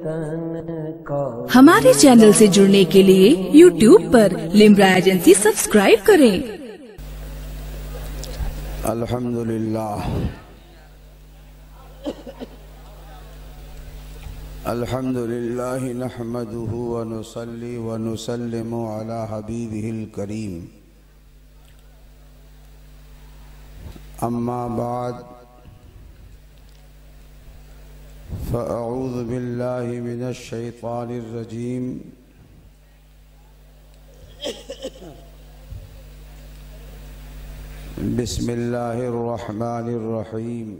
हमारे चैनल से जुड़ने के लिए YouTube पर लिम्रा एजेंसी सब्सक्राइब करें। अल्हम्दुलिल्लाह अल्हम्दुलिल्लाह नहमदुहु व नुसल्ली व नुसल्लिमु अला हबीबिहिल करीम। अम्मा बाद फ़अऊज़ु बिल्लाहि मिनश शैतानिर रजीम। बिस्मिल्लाहिर रहमानिर रहीम।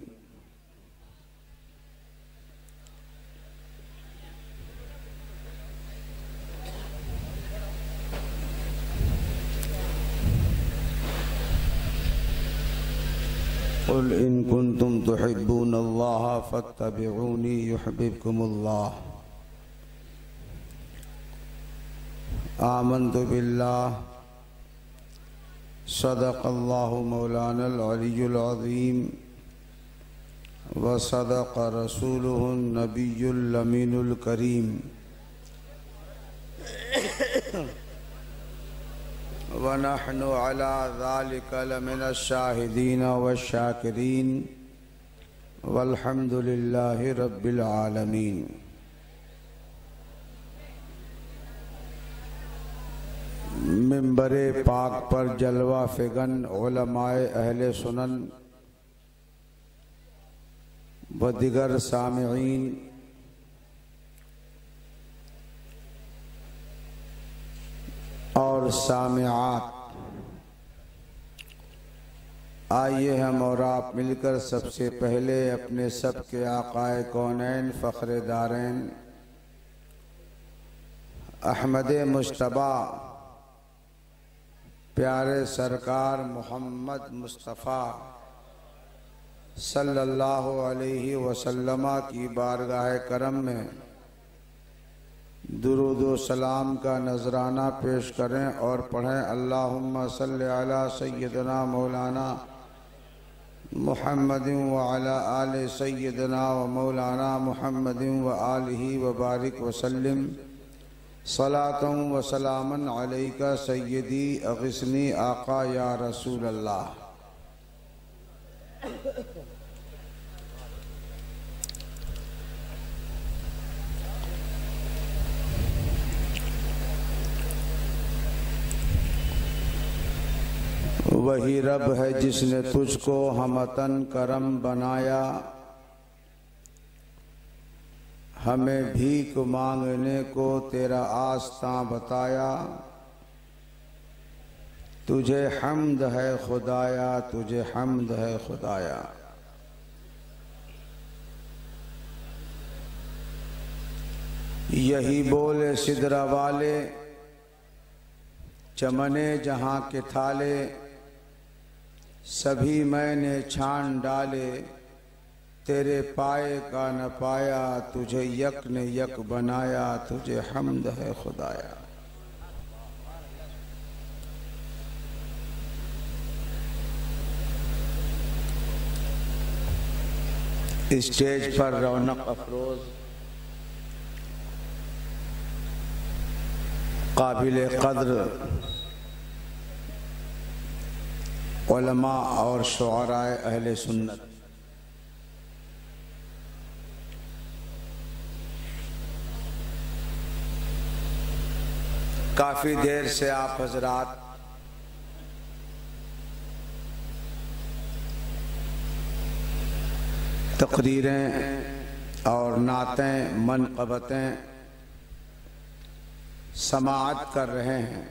क़ुल इन कुन्तुम तुहिब्बूनल्लाह फत्तबिऊनी युहब्बिबकुमुल्लाह। आमन्तु बिल्लाह सदक़ल्लाहु मौलानल अलियुल अज़ीम व सदक़ रसूलुहुन नबियुल अमीनुल करीम। व नहनु अला ज़ालिका लमिनश शाहिदीन वश्शाकिरीन वल्हम्दुलिल्लाहि रब्बिल आलमीन। मिंबरे पाक पर जलवा फिगन उलमाए अहले सुनन व दिगर सामिईन और सामिआत, आइए हम और आप मिलकर सबसे पहले अपने सब के आकाए कौनैन फ़ख्र दारैन अहमद मुश्तबा प्यारे सरकार मोहम्मद मुस्तफ़ा सल्लल्लाहु अलैहि वसल्लम की बारगाह करम में दुरूद व सलाम का नजराना पेश करें और पढ़ें। अल्लाहुम्मा सल्लि अला सय्यदना मौलाना मुहम्मदिन व अला आले सय्यदना व मौलाना मुहम्मदिन व आलिहि व बारिक वसल्लिम सलातन व सलामन अलैका सय्यदी अग़िस्नी आका या रसूल अल्लाह। वही रब है जिसने तुझको हमतन करम बनाया, हमें भीख मांगने को तेरा आस्था बताया। तुझे हम्द है खुदाया, तुझे हम्द है खुदाया। यही बोले सिदरा वाले चमने जहाँ के थाले, सभी मैंने छान डाले तेरे पाए का न पाया। तुझे यक ने यक बनाया, तुझे हम्द है खुदाया। स्टेज पर रौनक अफरोज काबिल कद्र उलमा और शुअराए अहले सुन्नत, काफ़ी देर से आप हजरात तकरीरें और नातें मनक़बतें समाअत कर रहे हैं।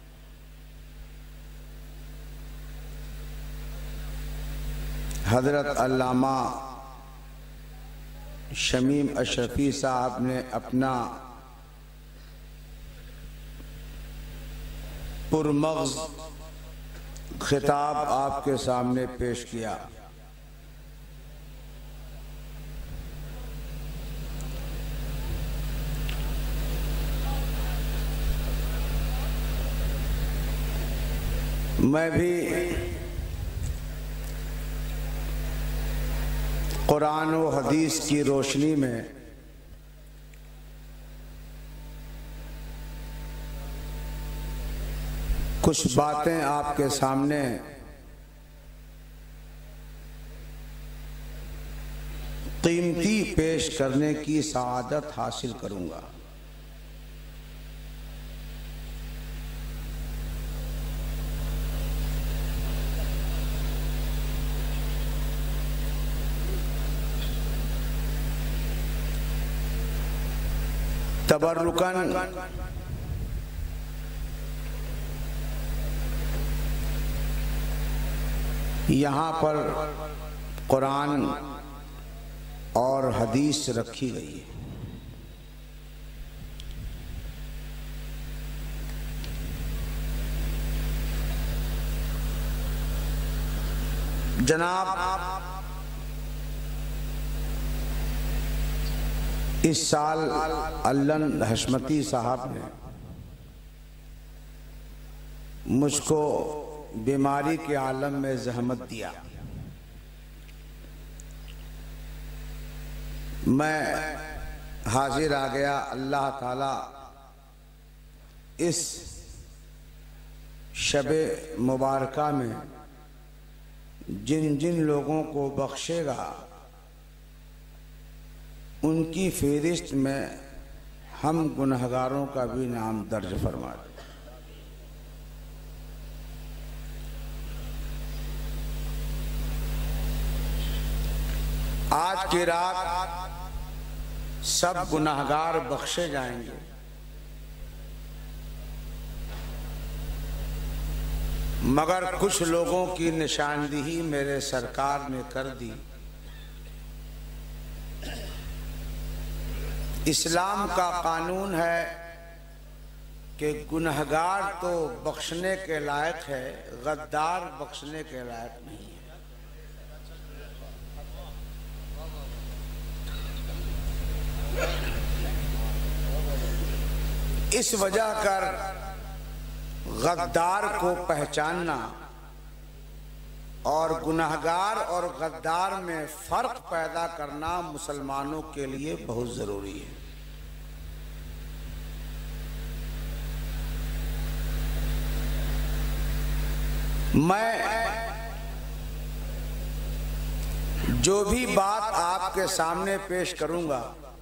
हज़रत अल्लामा शमीम अशरफी साहब ने अपना पुरमग़ज़ खिताब आपके सामने पेश किया। मैं भी कुरान व हदीस की रोशनी में कुछ बातें आपके सामने कीमती पेश करने की सआदत हासिल करूंगा। तबर्रुकन यहाँ पर कुरान और हदीस रखी गई है। जनाब इस साल अल्लन हशमती साहब ने मुझको बीमारी के आलम में जहमत दिया। मैं हाजिर आ गया। अल्लाह ताला इस शबे मुबारका में जिन जिन लोगों को बख्शेगा उनकी फहरिस्त में हम गुनहगारों का भी नाम दर्ज फरमा दे। आज की रात सब गुनाहगार बख्शे जाएंगे, मगर कुछ लोगों की निशानदेही मेरे सरकार ने कर दी। इस्लाम का कानून है कि गुनहगार तो बख्शने के लायक है, गद्दार बख्शने के लायक नहीं है। इस वजह कर गद्दार को पहचानना और गुनहगार और गद्दार में फर्क पैदा करना मुसलमानों के लिए बहुत जरूरी है। मैं जो भी बात आपके सामने पेश करूंगा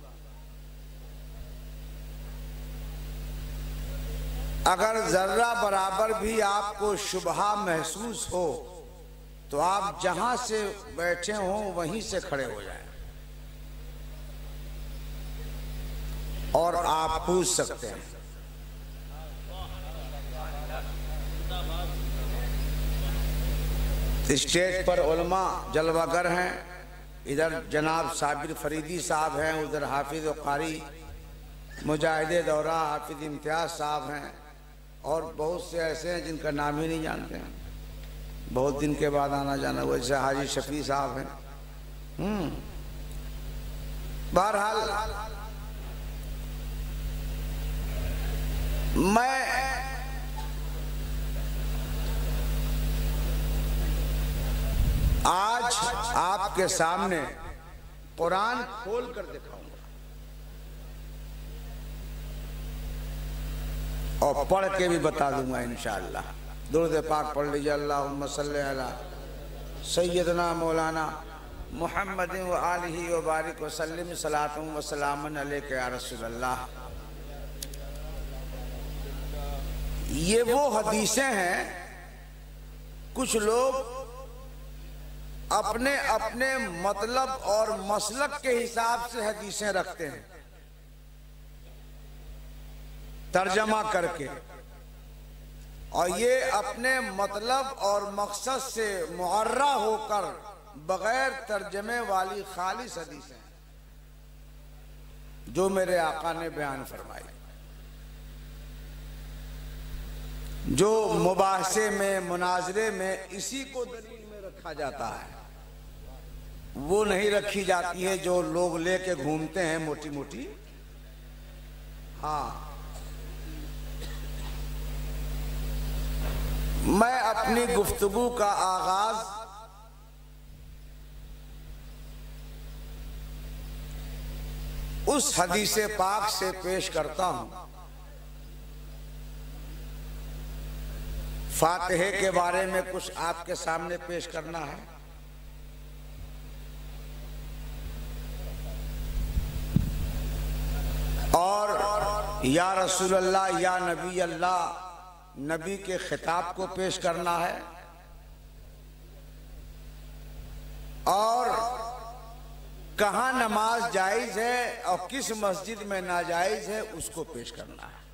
अगर जर्रा बराबर भी आपको शुबहा महसूस हो तो आप जहां से बैठे हो वहीं से खड़े हो जाएं और आप पूछ सकते हैं। स्टेज पर उलमा जलवागर हैं, इधर जनाब साबिर फरीदी साहब हैं, उधर हाफिज कारी मुजाहिदे दौरा हाफिज इम्तियाज साहब हैं और बहुत से ऐसे हैं जिनका नाम ही नहीं जानते हैं, बहुत दिन के बाद आना जाना हुआ, जैसे हाजी शफी साहब हैं। बहरहाल मैं आज आपके सामने कुरान खोल कर दिखाऊंगा और पढ़ के भी बता दूंगा इंशाअल्लाह। दुरूद पाक पढ़ लीजिए। अल्लाहुम्मा सल्ली अला सय्यदना मौलाना मुहम्मद व आलिहि व बारिक व सल्लिम सलातुम व सलामन अलैका या रसूलल्लाह। ये वो हदीसें हैं, कुछ लोग अपने अपने मतलब और मसलक के हिसाब से हदीसें रखते हैं तर्जमा करके, और ये अपने मतलब और मकसद से मुअर्रा होकर बगैर तर्जमे वाली खालिस हदीसें जो मेरे आका ने बयान फरमाई, जो मुबाहसे में मुनाजरे में इसी को दलील में रखा जाता है, वो नहीं रखी जाती है जो लोग लेके घूमते हैं मोटी मोटी। हाँ, मैं अपनी गुफ्तगू का आगाज उस हदीस पाक से पेश करता हूं फातिहे के बारे में कुछ आपके सामने पेश करना है। और या रसूल अल्लाह, या नबी अल्लाह, नबी के खिताब को पेश करना है। और कहाँ नमाज जायज है और किस मस्जिद में नाजायज है उसको पेश करना है।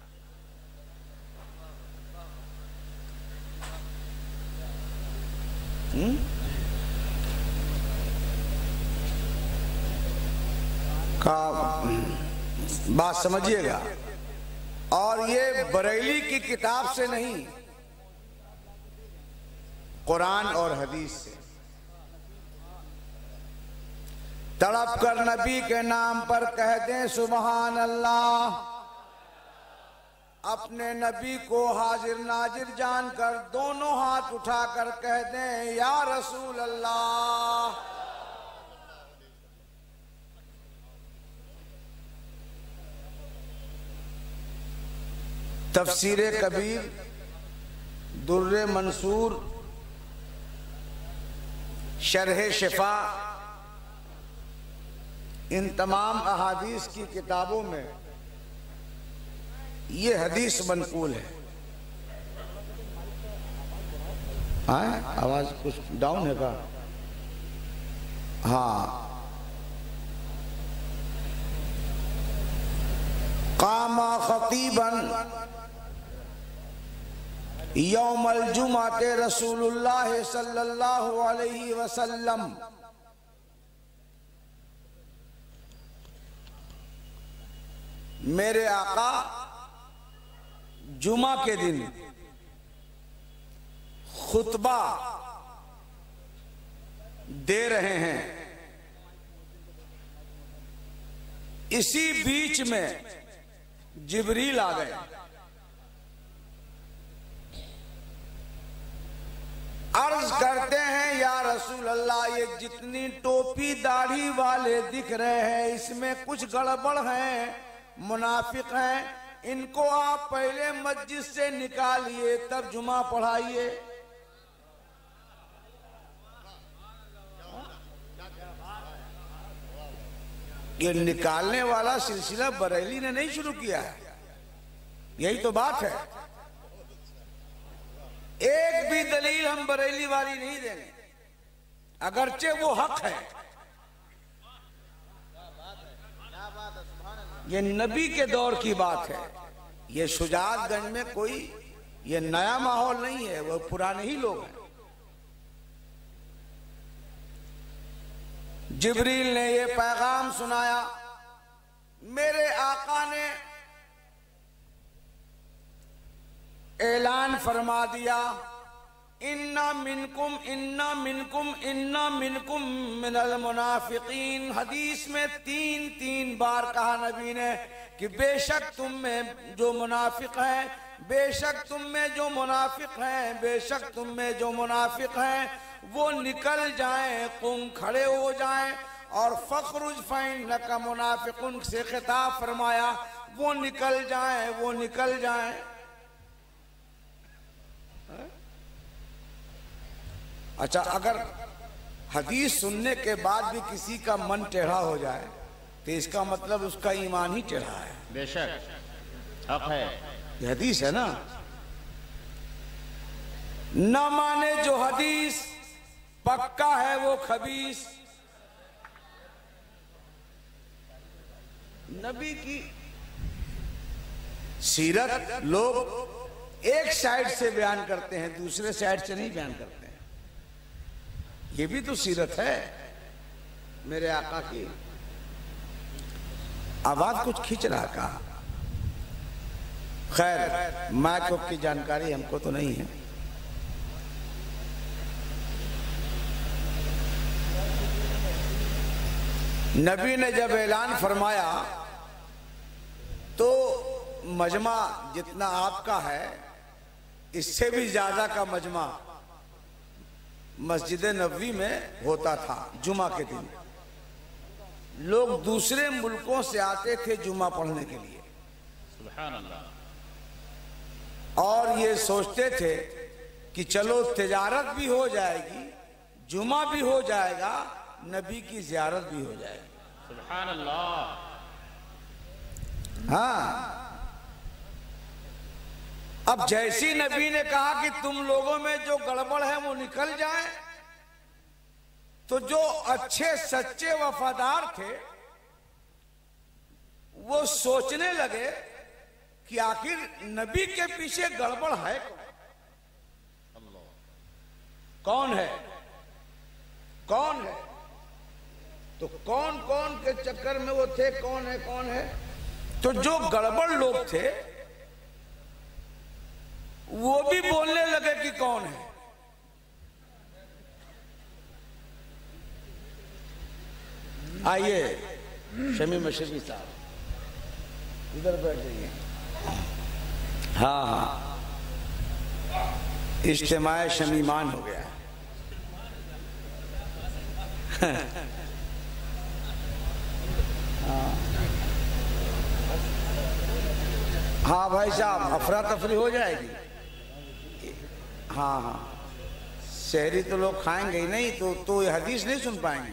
का बात समझिएगा। और ये बरेली की किताब से नहीं, कुरान और हदीस से। तड़प कर नबी के नाम पर कह दें सुबहान अल्लाह। अपने नबी को हाजिर नाजिर जानकर दोनों हाथ उठाकर कह दें या रसूल अल्लाह। तफसीरे कबीर, दुर्रे मंसूर, शरह शिफा, इन तमाम अहादीस की किताबों में ये हदीस मनकूल है। आवाज कुछ डाउन है का? हाँ। कामा खतीबन यौमल जुमाते रसूलुल्लाह सल्लल्लाहु अलैहि वसल्लम। मेरे आका जुमा के दिन खुतबा दे रहे हैं। इसी बीच में जिब्रील आ गए। अर्ज करते हैं या रसूल अल्लाह, ये जितनी टोपी दाढ़ी वाले दिख रहे हैं इसमें कुछ गड़बड़ है, मुनाफिक हैं। इनको आप पहले मस्जिद से निकालिए तब जुमा पढ़ाइए। ये निकालने वाला सिलसिला बरेली ने नहीं शुरू किया है, यही तो बात है। एक भी दलील हम बरेली वाली नहीं देंगे, अगरचे वो हक है। ये नबी के दौर की बात है। ये शुजातगंज में कोई ये नया माहौल नहीं है, वो पुराने ही लोग हैं। जिब्रील ने ये पैगाम सुनाया। मेरे आका ने ऐलान फरमा दिया, इन्ना मिनकुम इन्ना मिनकुम इन्ना मिनकुम मिनल मुनाफिकीन। हदीस में 3 बार कहा नबी ने कि बेशक तुम में जो मुनाफिक हैं, बेशक तुम में जो मुनाफिक हैं, बेशक तुम में जो मुनाफिक हैं वो निकल जाएं, कुम खड़े हो जाएं। और फखरुज फैन का मुनाफिकुन से खिताब फरमाया, वो निकल जाएं, वो निकल जाएं। अच्छा, अगर हदीस सुनने के बाद भी किसी का मन टेढ़ा हो जाए तो इसका मतलब उसका ईमान ही टेढ़ा है। बेशक हक है, ये हदीस है ना। न माने जो हदीस पक्का है वो खबीस। नबी की सीरत लोग एक साइड से बयान करते हैं, दूसरे साइड से नहीं बयान करते हैं। ये भी तो सीरत है मेरे आका की। आवाज कुछ खींच रहा का। खैर, माइक की जानकारी हमको तो नहीं है। नबी ने जब ऐलान फरमाया तो मजमा जितना आपका है इससे भी ज्यादा का मजमा मस्जिद नबवी में होता था। जुमा के दिन लोग दूसरे मुल्कों से आते थे जुमा पढ़ने के लिए। सुभान अल्लाह। और ये सोचते थे कि चलो तिजारत भी हो जाएगी, जुमा भी हो जाएगा, नबी की जियारत भी हो जाएगी। सुभान अल्लाह। हाँ, अब जैसी नबी ने कहा कि तुम लोगों में जो गड़बड़ है वो निकल जाए, तो जो अच्छे सच्चे वफादार थे वो सोचने लगे कि आखिर नबी के पीछे गड़बड़ है कौन है, कौन है। तो कौन कौन के चक्कर में वो थे, कौन है। तो जो गड़बड़ लोग थे वो भी बोलने लगे कि कौन है। आइए शमी मशरफी साहब इधर बैठ जाइए। हाँ, इज्तिमाए शमीमान हो गया। हाँ भाई साहब, अफरा तफरी हो जाएगी। हाँ, शहरी तो लोग खाएंगे ही नहीं, तो ये हदीस नहीं सुन पाएंगे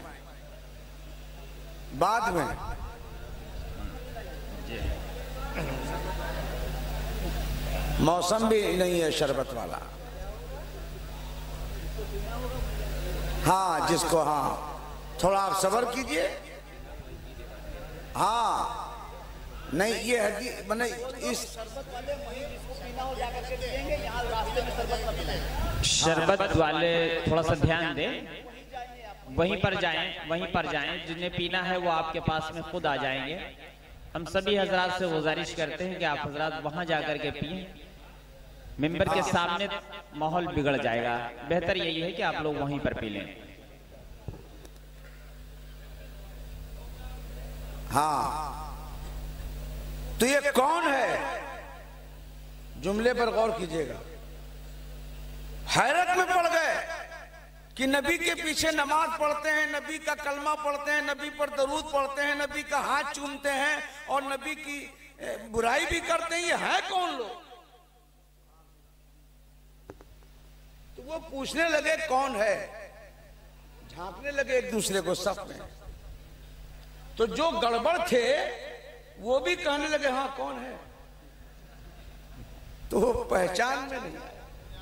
बाद में। मौसम भी नहीं है शरबत वाला। हाँ, जिसको, हाँ थोड़ा आप सब्र कीजिए। हाँ नहीं, ये हदीस मैंने इस शरबत वाले थोड़ा सा ध्यान दें, वहीं पर जाएं, जिन्हें पीना है वो आपके पास में खुद आ जाएंगे। हम सभी हजरात से गुजारिश करते हैं कि आप हजरात वहां जाकर के पिए। मिंबर के सामने माहौल बिगड़ जाएगा, बेहतर यही है कि आप लोग वहीं पर पी लें। हाँ, तो ये कौन है, जुमले पर गौर कीजिएगा। हैरत में पड़ गए कि नबी के पीछे नमाज पढ़ते हैं, नबी का कलमा पढ़ते हैं, नबी पर दरूद पढ़ते हैं, नबी का हाथ चूमते हैं और नबी की बुराई भी करते हैं। ये है कौन लोग? तो वो पूछने लगे कौन है, झांकने लगे एक दूसरे को सब में। तो जो गड़बड़ थे वो भी कहने लगे हाँ कौन है, तो वो पहचान में नहीं आया।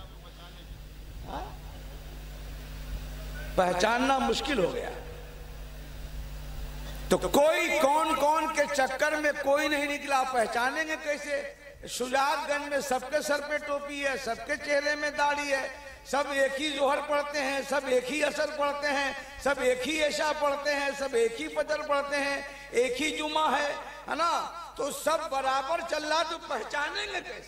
पहचानना मुश्किल हो गया। तो कोई कौन कौन के चक्कर में कोई नहीं निकला, पहचानेंगे कैसे? शुजातगंज में सबके सर पे टोपी है, सबके चेहरे में दाढ़ी है, सब एक ही जोहर पढ़ते हैं, सब एक ही असर पढ़ते हैं, सब एक ही ऐशा पढ़ते हैं, सब एक ही फजर पढ़ते हैं, एक ही जुमा है ना। तो सब बराबर चल रहा, तो पहचानेंगे कैसे?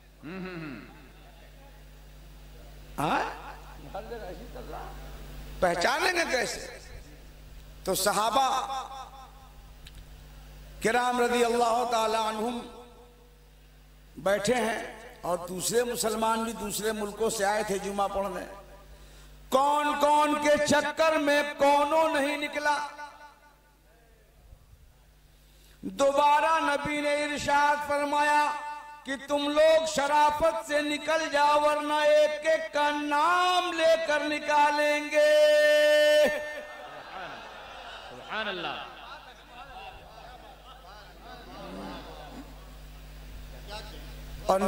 पहचानेंगे कैसे? तो सहाबा किराम रज़ी अल्लाह ताला अन्हुम बैठे हैं और दूसरे मुसलमान भी दूसरे मुल्कों से आए थे जुमा पढ़ने। कौन कौन के चक्कर में कौनों नहीं निकला। दोबारा नबी ने इरशाद फरमाया कि तुम लोग शराफत से निकल जाओ, वरना एक एक का नाम लेकर निकालेंगे। सुभान अल्लाह। और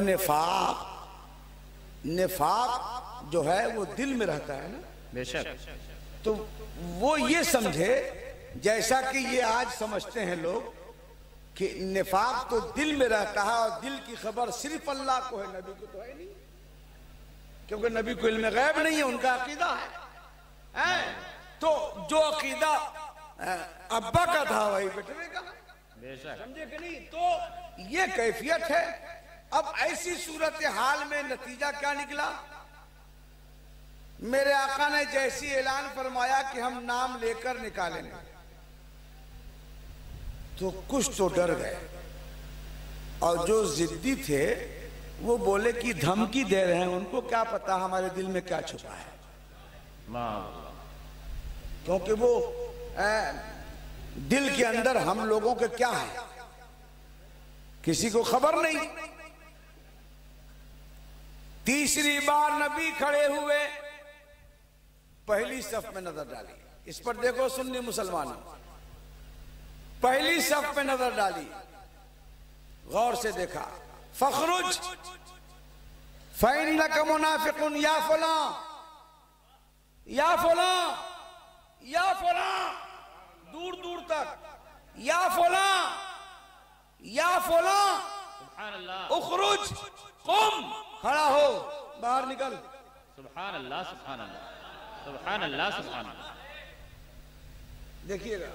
निफाक जो है वो दिल में रहता है ना, बेशक। तो वो ये समझे, जैसा कि ये आज समझते हैं लोग कि निफाक तो दिल में रहता है और दिल की खबर सिर्फ अल्लाह को है, नबी को तो है नहीं, क्योंकि नबी को इल्म गैब नहीं है, उनका अकीदा है। तो जो अकीदा अब्बा का था वही बेटे का, समझे कि नहीं? तो ये कैफियत है। अब ऐसी सूरत हाल में नतीजा क्या निकला? मेरे आका ने जैसी ऐलान फरमाया कि हम नाम लेकर निकालेंगे, तो कुछ तो डर गए और जो जिद्दी थे वो बोले कि धमकी दे रहे हैं, उनको क्या पता हमारे दिल में क्या छुपा है। क्योंकि वो दिल के अंदर हम लोगों के क्या है किसी को खबर नहीं। तीसरी बार नबी खड़े हुए, पहली सफ में नजर डाली। इस पर देखो सुन्नी मुसलमानों, पहली सफ में नजर डाली, गौर से देखा। फखरुज फइन्नका मुनाफिकुन या फला या फला या फला, दूर दूर तक या फला या फला, सुभान अल्लाह, उखरुज कुम, खड़ा हो, बाहर निकल। सुभान अल्लाह, सुभान अल्लाह, सुभान अल्लाह, सुभान अल्लाह। देखिएगा,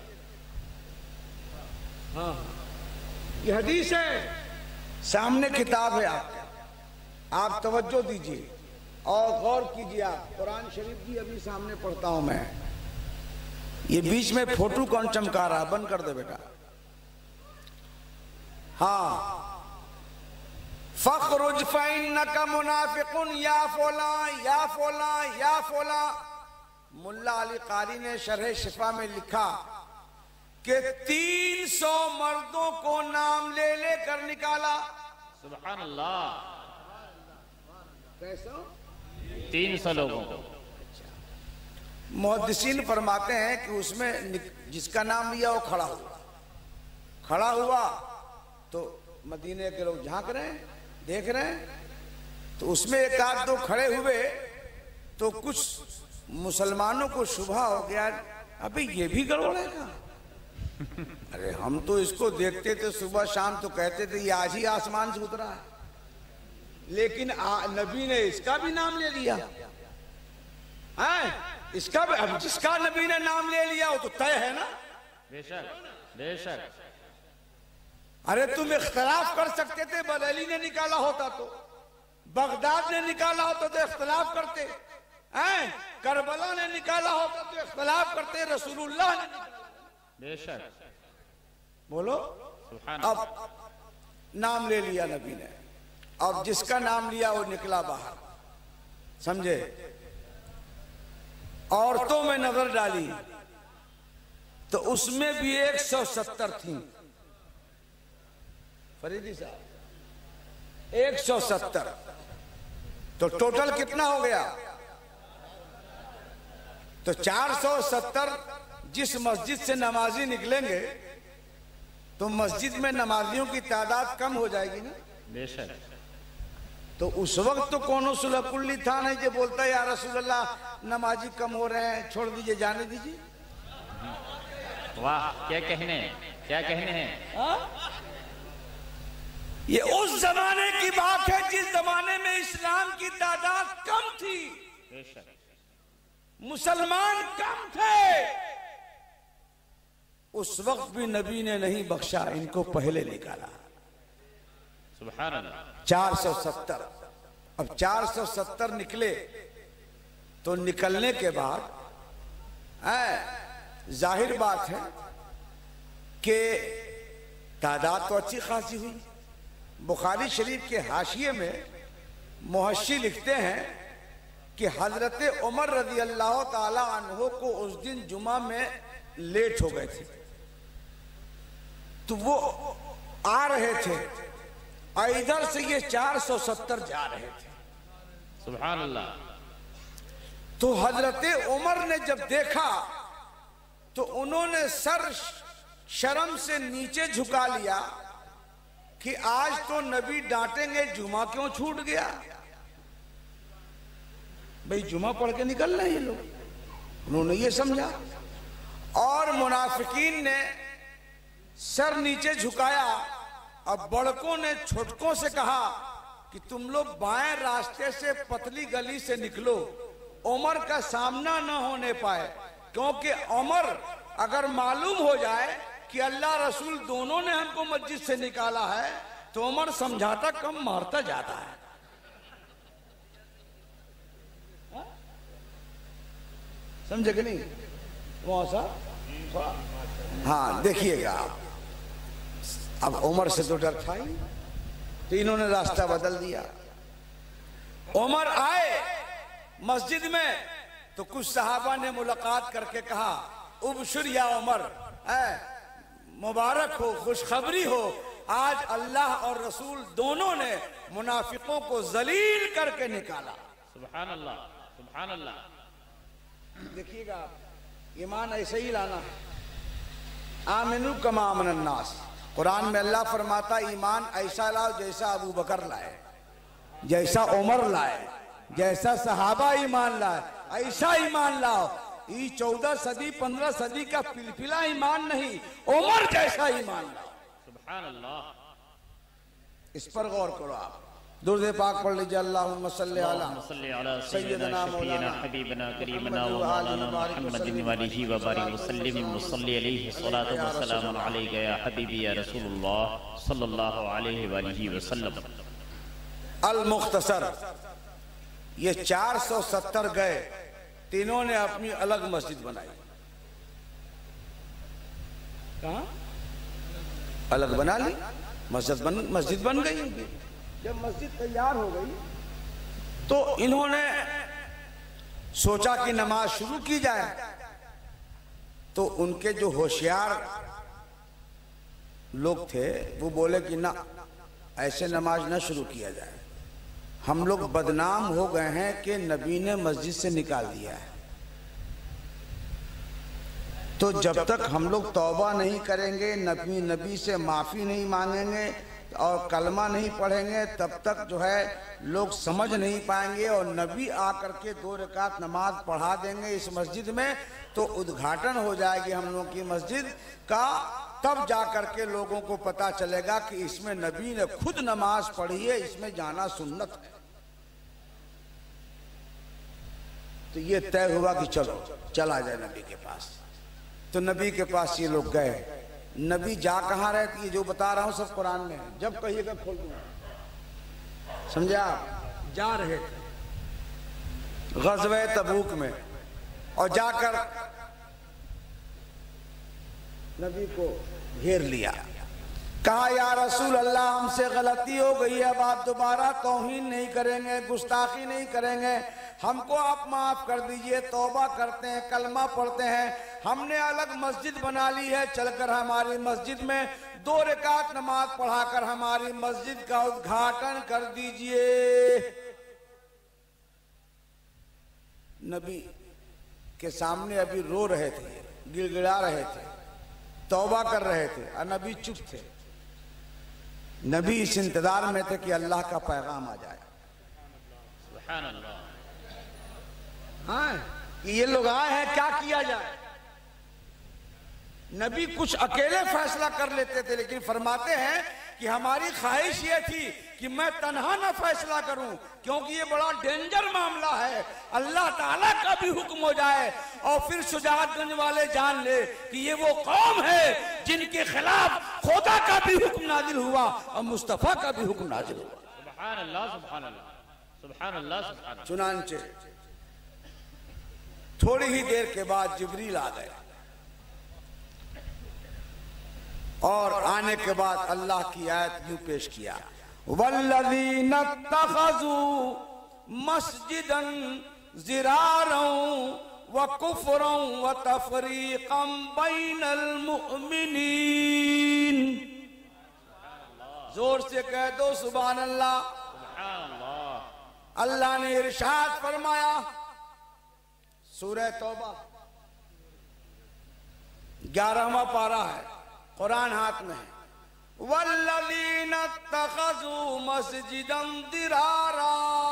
हाँ ये हदीस है, सामने किताब है आपका, आप तवज्जो दीजिए और गौर कीजिए। आप कुरान शरीफ की अभी सामने पढ़ता हूं मैं, ये बीच में फोटो कौन चमका रहा, बंद कर दे बेटा। हाँ, फखरुज फइन्नका मुनाफिकुन या फला या फला या फला। मुल्ला अली कारी ने शरह शिफा में लिखा कि 300 मर्दों को नाम ले लेकर निकाला। सुभान अल्लाह, कैसा? 300 लोगों को। मुहद्दिसीन फरमाते हैं कि उसमें जिसका नाम लिया वो खड़ा हुआ तो मदीने के लोग झांक रहे हैं, देख रहे हैं, तो उसमें एक आध दो खड़े हुए तो कुछ मुसलमानों को शुभा हो गया, अबे ये भी गड़बड़ है क्या? अरे हम तो इसको देखते थे सुबह शाम तो कहते थे ये आज ही आसमान से उतरा है, लेकिन नबी ने इसका भी नाम ले लिया है, इसका भी। अब जिसका नबी ने नाम ले लिया वो तो तय है ना। बेशक बेशक। अरे तुम इख्तलाफ कर सकते थे, बरेली ने निकाला होता तो, बगदाद ने निकाला होता तो इख्तलाफ करते हैं, करबला ने निकाला होता तो इख्तलाफ करते, रसूलुल्लाह ने बेशक। बोलो। अब नाम ले लिया नबी ने, अब जिसका नाम लिया वो निकला बाहर, समझे। औरतों में नजर डाली तो उसमें भी 170 थी, फरीदी साहब 170, तो टोटल कितना हो गया? तो 470 जिस मस्जिद से नमाजी निकलेंगे तो मस्जिद में नमाजियों की तादाद कम हो जाएगी ना। बेशक। तो उस वक्त तो कोनो सुलहकुल्ली था नहीं जो बोलता या रसूलल्लाह नमाजी कम हो रहे हैं, छोड़ दीजिए, जाने दीजिए। वाह, क्या कहने हैं। ये उस जमाने की बात है जिस जमाने में इस्लाम की तादाद कम थी, बेशक। मुसलमान कम थे। उस वक्त भी नबी ने नहीं बख्शा, इनको पहले निकाला। सुभान अल्लाह। 470। अब 470 निकले तो निकलने के बाद जाहिर बात है कि तादाद तो अच्छी खासी हुई। बुखारी शरीफ के हाशिए में मुहश्शी लिखते हैं कि हजरत उमर रजी अल्लाह ताला अन्हो को उस दिन जुमा में लेट हो गए थे, तो वो आ रहे थे और इधर से ये 470 जा रहे थे। सुभान अल्लाह। तो हजरत उमर ने जब देखा तो उन्होंने सर शर्म से नीचे झुका लिया कि आज तो नबी डांटेंगे, जुमा क्यों छूट गया। भाई जुमा पढ़ के निकल रहे ये लोग, उन्होंने ये समझा। और मुनाफिकीन ने सर नीचे झुकाया। अब बड़कों ने छोटकों से कहा कि तुम लोग बाएं रास्ते से पतली गली से निकलो, उमर का सामना न होने पाए, क्योंकि उमर अगर मालूम हो जाए कि अल्लाह रसूल दोनों ने हमको मस्जिद से निकाला है तो उमर समझाता कम मारता जाता है। समझे कि नहीं वहां साहब? हाँ देखिएगा आप, अब उमर से तो डर था ही, तो इन्होंने रास्ता बदल दिया। उमर आए मस्जिद में तो कुछ सहाबा ने मुलाकात करके कहा, उबशुर या उमर, मुबारक हो, खुशखबरी हो आज अल्लाह और रसूल दोनों ने मुनाफिकों को जलील करके निकाला। सुभान अल्लाह, सुभान अल्लाह। देखिएगा, ईमान ऐसे ही लाना है। आमिनु कमा आमनन नास, कुरान में अल्लाह फरमाता ईमान ऐसा लाओ जैसा अबू बकर लाए, जैसा उमर लाए, जैसा सहाबा ईमान लाए, ऐसा ईमान लाओ। ये 14 सदी 15 सदी का पिलपिला ईमान नहीं, उमर जैसा ईमान लाओ। सुभान अल्लाह। इस पर गौर करो। आप दुरूद पाक पढ़ लीजिए। अल्लाहुम्मा सल्ली अला सय्यदना मौलाना हबीबना करीमना व मौलाना मुहम्मदिन व आलिहि व बारिक वसल्लम मुसल्ली अलैहि सलातु व सलाम अलैका या हबीबी या रसूलुल्लाह सल्लल्लाहु अलैहि व आलिहि वसल्लम। अल मुख्तसर, ये 470 गए, तीनों ने अपनी अलग मस्जिद बनाई। कहाँ अलग बना ली, मस्जिद बन गई। जब मस्जिद तैयार हो गई तो इन्होंने सोचा कि नमाज शुरू की जाए। तो उनके जो होशियार लोग थे वो बोले कि ना, ऐसे नमाज ना शुरू किया जाए, हम लोग बदनाम हो गए हैं कि नबी ने मस्जिद से निकाल दिया है। तो जब तक हम लोग तौबा नहीं करेंगे, नबी से माफी नहीं मांगेंगे और कलमा नहीं पढ़ेंगे, तब तक जो है लोग समझ नहीं पाएंगे। और नबी आकर के 2 रकात नमाज पढ़ा देंगे इस मस्जिद में, तो उद्घाटन हो जाएगी हम लोगों की मस्जिद का। तब जाकर के लोगों को पता चलेगा कि इसमें नबी ने खुद नमाज पढ़ी है, इसमें जाना सुन्नत है। तो ये तय हुआ कि चलो चला जाए नबी के पास। तो नबी के पास ये लोग गए। नबी जा कहाँ रहे थे, जो बता रहा हूं सब कुरान में, जब कहिएगा खोल दूंगा, समझे आप। जा रहे थे गज़वे तबूक में, और जाकर नबी को घेर लिया। कहा या रसूल अल्लाह, हमसे गलती हो गई है, अब आप दोबारा तौहीन नहीं करेंगे, गुस्ताखी नहीं करेंगे, हमको आप माफ कर दीजिए, तौबा करते हैं, कलमा पढ़ते हैं। हमने अलग मस्जिद बना ली है, चलकर हमारी मस्जिद में 2 रकात नमाज पढ़ाकर हमारी मस्जिद का उद्घाटन कर दीजिए। नबी के सामने अभी रो रहे थे, गिड़गिड़ा रहे थे, तौबा कर रहे थे, और नबी चुप थे। नबी इस इंतजार में थे कि अल्लाह का पैगाम आ जाए। सुभान अल्लाह। हाँ, कि ये लोग आए हैं, क्या किया जाए। नबी कुछ अकेले फैसला कर लेते थे, लेकिन फरमाते हैं कि हमारी ख्वाहिश ये थी कि मैं तन्हा ना फैसला करूं, क्योंकि ये बड़ा डेंजर मामला है। अल्लाह ताला का भी हुक्म हो जाए और फिर शुजाअतगंज वाले जान ले कि ये वो कौम है जिनके खिलाफ खुदा का भी हुक्म नाजिल हुआ और मुस्तफा का भी हुक्म नाजिल हुआ। सुभान अल्लाह, सुभान अल्लाह, सुभान अल्लाह, सुभान अल्लाह। चुनांचे थोड़ी ही देर के बाद जिब्रील आ गए, और आने के बाद अल्लाह की आयत यूं पेश किया, वल्लज़ीना इत्तख़ज़ू मस्जिदन ज़िरारन व कुफ़रन व तफ़रीक़न बैनल मुअमिनीन। जोर से कह दो सुभान अल्लाह। अल्लाह ने इरशाद फरमाया, सूरह तौबा 11वां पारा है, कुरान हाथ में है, वल्लज़ीना इत्तख़ज़ू मस्जिदन दिरारा।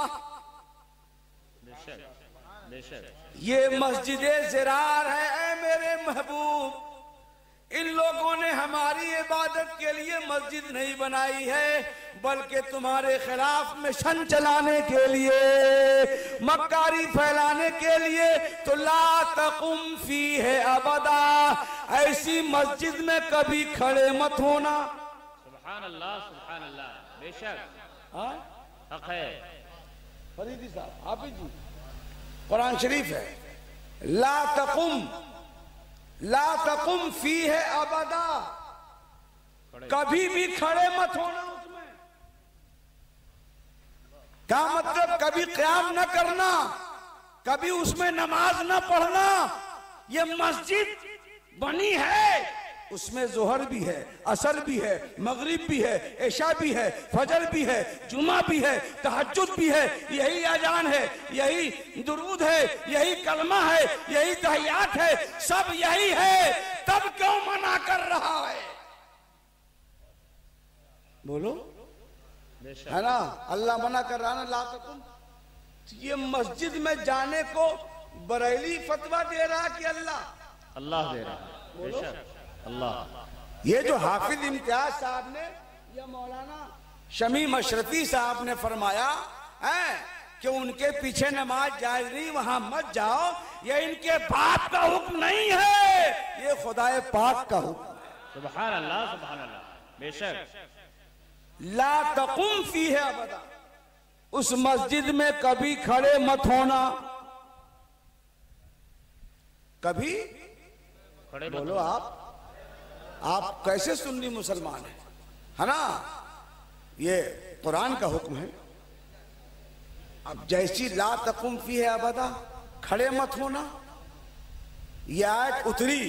ये मस्जिद ज़िरार है ऐ मेरे महबूब। इन लोगों ने हमारी इबादत के लिए मस्जिद नहीं बनाई है, बल्कि तुम्हारे खिलाफ मिशन चलाने के लिए, मक्कारी फैलाने के लिए। तो ला तकुम फीहे अबदा, ऐसी मस्जिद में कभी खड़े मत होना। सुभान अल्लाह, सुभान अल्लाह। बेशक हक है। फरीदी साहब, हाफिज जी, कुरान शरीफ है, ला तकुम फीहे अबदा, कभी भी खड़े मत होना उसमें। क्या मतलब, कभी क़याम न करना, कभी उसमें नमाज न पढ़ना। ये मस्जिद बनी है उसमें जोहर भी है, असर भी है, मगरिब भी है, ऐशा भी है, फजर भी है, जुमा भी है, तहज्जुद भी है। यही अजान है, यही दुरूद है, यही कलमा है, यही तहियात है, सब यही है। तब क्यों मना कर रहा है? बोलो, है ना? अल्लाह मना कर रहा ना, ला तकुम। ये मस्जिद में जाने को बरेली फतवा दे रहा कि अल्लाह दे रहा है? बेशक अल्लाह। ये जो हाफिज इम्तियाज साहब ने या मौलाना शमीम अशरफी साहब ने फरमाया है कि उनके पीछे नमाज जायज नहीं, वहां मत जाओ, ये इनके बाप का हुक्म नहीं है, ये खुदाए पाक का हुक्म है। सुभान अल्लाह, सुभान अल्लाह। बेशक। ला तकुम फीह अबदा, उस मस्जिद में कभी खड़े मत होना। कभी खड़े मत बोलो। आप कैसे सुन्नी मुसलमान हैं, है ना? ये कुरान का हुक्म है। अब जैसी ला तकुम फीह अबदा, खड़े मत होना, यह आयत उतरी,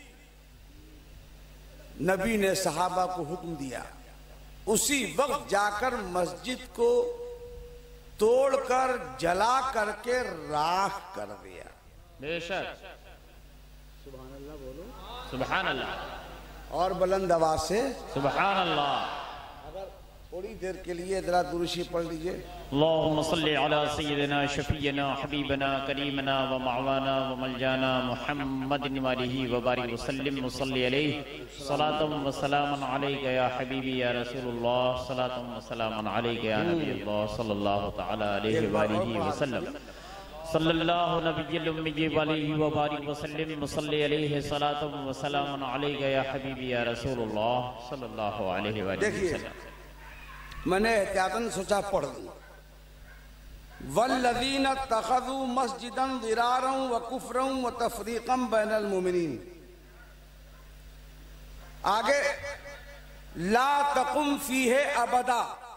नबी ने सहाबा को हुक्म दिया, उसी वक्त जाकर मस्जिद को तोड़कर जला करके राख कर दिया। बेशक। सुभान अल्लाह बोलो। सुभान अल्लाह। और बुलंद आवाज से सुभान अल्लाह। अगर थोड़ी देर के लिए जरा दुरूशी पढ़ लीजिए। अल्लाहुम्मा सल्ली अला सय्यिदिना शफीयना हबीबना करीमना व मअवाना व मलजाना मुहम्मदिन व आलिहि व बारिक व सल्लिम व सल्ली अलैहि सलातम व सलामन अलैका या हबीबी या रसूलुल्लाह सलातम व सलामन अलैका या नबीयल्लाह सल्लल्लाहु तआला अलैहि व आलिहि व सल्लम सल्लल्लाहु नबिय्यल उम्मी व आलिहि व बारिक व सल्लिम व सल्ली अलैहि सलातम व सलामन अलैका या हबीबी या रसूलुल्लाह सल्लल्लाहु अलैहि व सल्लम। मैंने एहतियातन सोचा पढ़ दूं। वल्लज़ीना तख़ज़ू मस्जिदन दिरारन व कुफ्रन व तफ़रीक़न बैनल मुमिनीन। आगे ला तकुम फीह अबदा,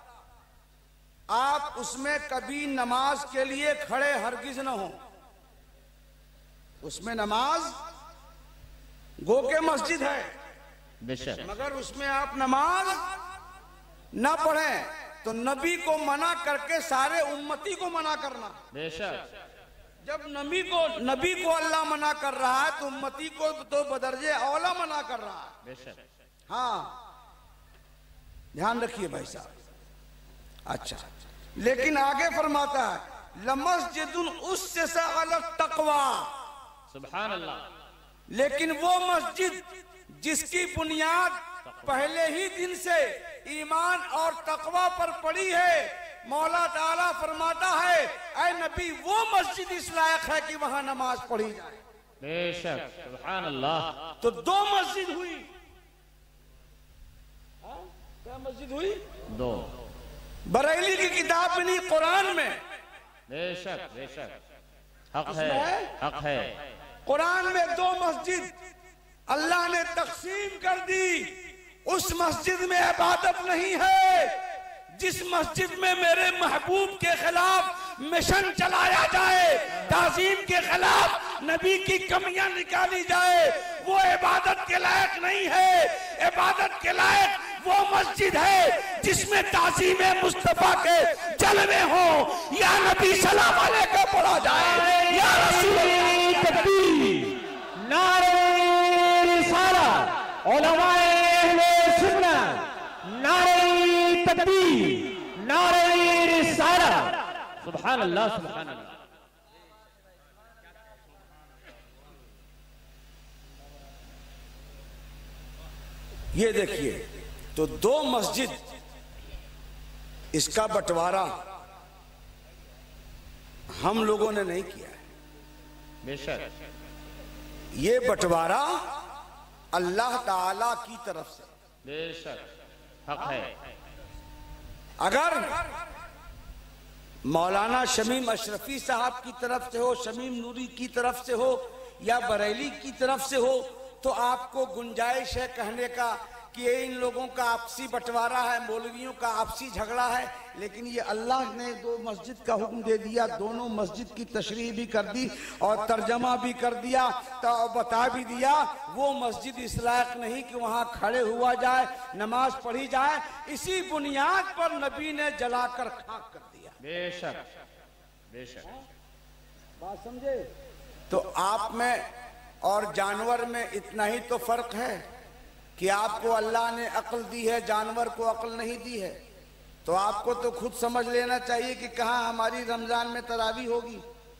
आप उसमें कभी नमाज के लिए खड़े हरगिज न हो। उसमें नमाज गो के मस्जिद है, बेशक, मगर उसमें आप नमाज न पढ़ें तो नबी को मना करके सारे उम्मती को मना करना। बेशक। जब नबी को अल्लाह मना कर रहा है तो उम्मती को तो बदर्जे औला मना कर रहा है। बेशक। हाँ, ध्यान रखिए भाई साहब। अच्छा, लेकिन आगे फरमाता है लमस्जिदुन उस्सिसा अला तक़वा। सुभान अल्लाह। लेकिन वो मस्जिद जिसकी बुनियाद पहले ही दिन से ईमान और तकवा पर पड़ी है, मौला ताला फरमाता है ऐ नबी वो मस्जिद इस लायक है कि वहां नमाज पढ़ी जाए। बेशक। सुभान अल्लाह। तो दो मस्जिद हुई। क्या मस्जिद हुई? दो। बरेली की किताब में नहीं, कुरान में। बेशक बेशक, हक है, हक है। कुरान में दो मस्जिद अल्लाह ने तकसीम कर दी। उस मस्जिद में इबादत नहीं है जिस मस्जिद में मेरे महबूब के खिलाफ मिशन चलाया जाए, ताज़ीम के खिलाफ नबी की कमियां निकाली जाए, वो इबादत के लायक नहीं है। इबादत के लायक वो मस्जिद है जिसमें ताज़ीम मुस्तफा के जलवे हो, या नबी सलाम अलैहि पढ़ा जाए, या रसूल तकबीर, नारे रिसालत, उलमाए अहले सुन्नत, नारे तकबीर, नारे रिसालत। सुभान अल्लाह, सुभान अल्लाह। ये देखिए, तो दो मस्जिद, इसका बंटवारा हम लोगों ने नहीं किया है। बेशक। ये बंटवारा अल्लाह ताला की तरफ से। बेशक, हक है। अगर मौलाना शमीम अशरफी साहब की तरफ से हो, शमीम नूरी की तरफ से हो, या बरेली की तरफ से हो, तो आपको गुंजाइश है कहने का कि ये इन लोगों का आपसी बंटवारा है, मौलवियों का आपसी झगड़ा है, लेकिन ये अल्लाह ने दो मस्जिद का हुक्म दे दिया, दोनों मस्जिद की तशरीह भी कर दी और तर्जमा भी कर दिया, तो बता भी दिया वो मस्जिद इस लायक नहीं कि वहां खड़े हुआ जाए, नमाज पढ़ी जाए। इसी बुनियाद पर नबी ने जलाकर खाक कर दिया। बेशक बेशक, बात समझे? तो आप में और जानवर में इतना ही तो फर्क है कि आपको अल्लाह ने अक्ल दी है, जानवर को अक्ल नहीं दी है। तो आपको तो खुद समझ लेना चाहिए कि कहाँ हमारी रमजान में तरावी होगी।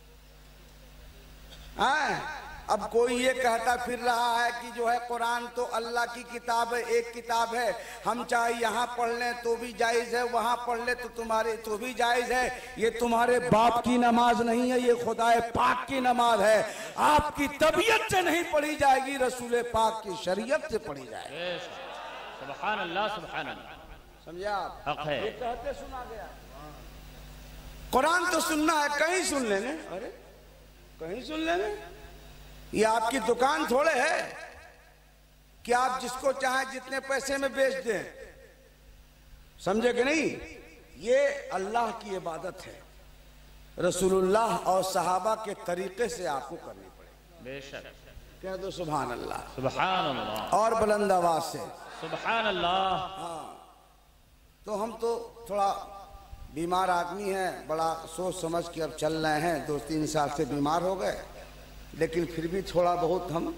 हाँ, अब कोई ये कहता फिर रहा है कि जो है कुरान तो अल्लाह की किताब है, एक किताब है, हम चाहे यहाँ पढ़ लें तो भी जायज है, वहां पढ़ ले तो तुम्हारे तो भी जायज है। ये तुम्हारे बाप की नमाज नहीं है, ये खुदाए पाक की नमाज है। आपकी तबीयत से नहीं पढ़ी जाएगी, रसूल पाक की शरीयत से पढ़ी जाएगी। सुभान अल्लाह सुभान अल्लाह, समझे आप? हक है। ये कहते सुना गया, कुरान तो सुनना है, कहीं सुन लेने, अरे कहीं सुन लेने। ये आपकी दुकान थोड़े है कि आप जिसको चाहे जितने पैसे में बेच दें, समझे कि नहीं? ये अल्लाह की इबादत है, रसूलुल्लाह और सहाबा के तरीके से आपको करनी पड़ेगी। बेशक, कह दो सुभान अल्लाह, सुभान अल्लाह, और बुलंद आवाज से सुभान अल्लाह। हाँ, तो हम तो थोड़ा बीमार आदमी हैं, बड़ा सोच समझ के अब चल रहे हैं। 2-3 साल से बीमार हो गए, लेकिन फिर भी थोड़ा बहुत हम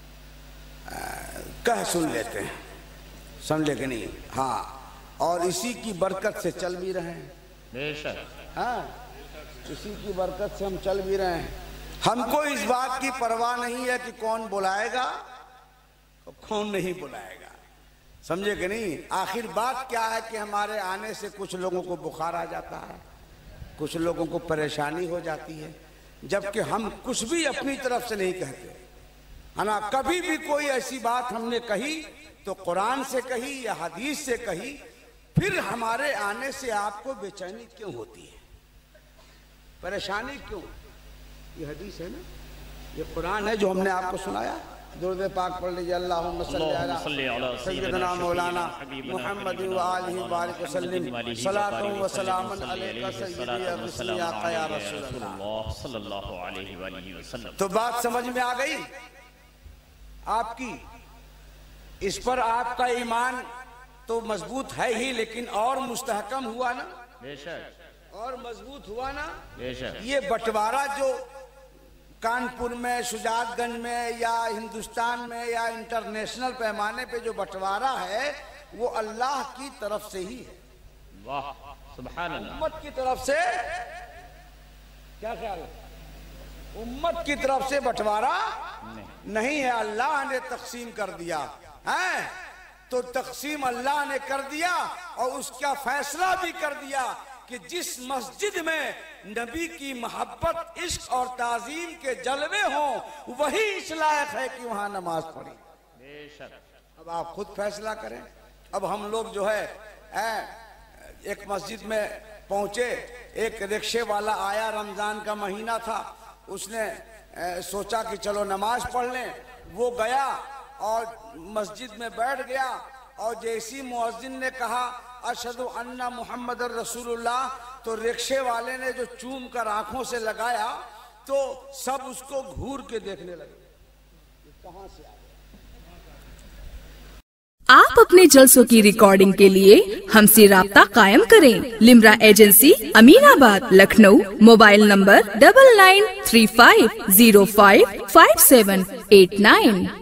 कह सुन लेते हैं, समझे कि नहीं? हाँ, और इसी की बरकत से चल भी रहे हैं। बेशक, हाँ, इसी की बरकत से हम चल भी रहे हैं। हमको इस बात की परवाह नहीं है कि कौन बुलाएगा और कौन नहीं बुलाएगा, समझे कि नहीं? आखिर बात क्या है कि हमारे आने से कुछ लोगों को बुखार आ जाता है, कुछ लोगों को परेशानी हो जाती है, जबकि हम कुछ भी अपनी तरफ से नहीं कहते, है ना? कभी भी कोई ऐसी बात हमने कही तो कुरान से कही या हदीस से कही, फिर हमारे आने से आपको बेचैनी क्यों होती है, परेशानी क्यों? ये हदीस है ना, ये कुरान है जो हमने आपको सुनाया। दुरूद पाक पढ़ लीजिए, अल्लाहुम्मा सल्ली अला सय्यदना मौलाना मुहम्मद व आलिहि व बारिक वसल्लिम, सलातु व सलामुन अलैका सय्यदी या रसूलल्लाह सल्लल्लाहु अलैहि वसल्लम। तो बात समझ में आ गई आपकी? इस पर आपका ईमान तो मजबूत है ही, लेकिन और मुस्तहकम हुआ ना? बेशक, और मजबूत हुआ ना? बेशक। ये बंटवारा जो कानपुर में, शुजातगंज में या हिंदुस्तान में या इंटरनेशनल पैमाने पे जो बंटवारा है, वो अल्लाह की तरफ से ही है। वाह, सुभान अल्लाह। उम्मत की तरफ से, क्या ख्याल है? उम्मत की तरफ से बंटवारा नहीं है, अल्लाह ने तकसीम कर दिया है। तो तकसीम अल्लाह ने कर दिया और उसका फैसला भी कर दिया कि जिस मस्जिद में नबी की मोहब्बत, इश्क और ताजीम के जलवे हों, वही इस लायक है कि वहां नमाज पढ़ी। बेशक। अब आप खुद फैसला करें। अब हम लोग जो है एक मस्जिद में पहुंचे, एक रिक्शे वाला आया, रमजान का महीना था, उसने सोचा कि चलो नमाज पढ़ लें। वो गया और मस्जिद में बैठ गया, और जैसी मुअज्जिन ने कहा अशहदु अन्ना मुहम्मद रसूलुल्लाह, तो रिक्शे वाले ने जो चूम कर आंखों से लगाया तो सब उसको घूर के देखने लगे, कहां से आ गया। आप अपने जलसों की रिकॉर्डिंग के लिए हमसे राब्ता कायम करें। Limra agency, Aminabad, Lucknow. Mobile number 9935055789।